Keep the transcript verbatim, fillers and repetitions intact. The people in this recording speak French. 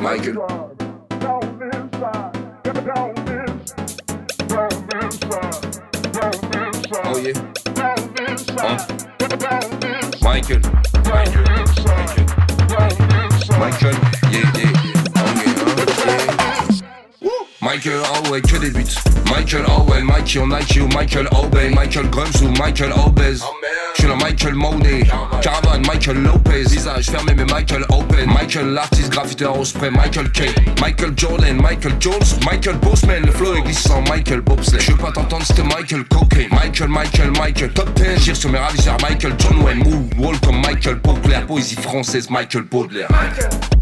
Michael. Oh yeah. Uh. Michael. Michael. Michael. Yeah, yeah. Oh yeah. Uh, yeah. Michael, oh ouais, que des buts. Michael, oh ouais, Mikey on Nike ou Michael Obey. Michael Grems ou Michael Obez. J'suis dans Michael Money. Caravane, Michael Lopez. Visage fermé mais Michael Open. Michael l'artiste graffiteur au spray. Michael K. Michael Jordan, Michael Jones. Michael Bossman, le flow est glissant. Michael Bobsley. J'veux pas t'entendre, c'était Michael Cocaine. Michael, Michael, Michael. Top dix, gire sur mes ravisseurs. Michael John Wayne. Moonwalk comme Michael Populaire. Poésie française, Michael Baudelaire. Michael.